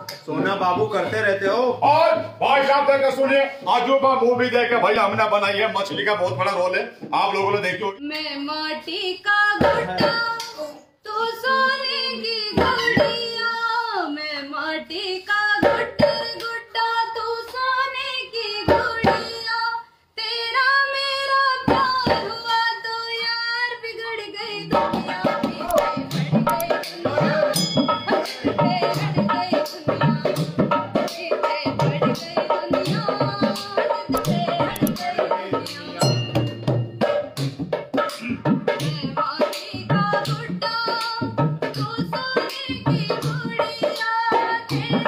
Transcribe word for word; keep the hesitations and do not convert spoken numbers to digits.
सोना बाबू करते रहते हो। और भाई साहब देख सुनिए, अजूबा मूवी देख के भाई हमने बनाई है, मछली का बहुत बड़ा रोल है, आप लोगों ने देखियो। मैं माटी का गुड्डा तू सोने की गुड़िया, मैं माटी का गुड्डा गुड्डा तू सोने की गुड़िया, तेरा मेरा प्यार हुआ तो यार बिगड़ गई दुनिया, पीछे पड़ गई दुनिया, पीछे पड़ गई दुनिया, पीछे पड़ गई दुनिया, पीछे हट गई दुनिया। मैं माटी का गुड्डा तू सोने की गुड़िया, तेरा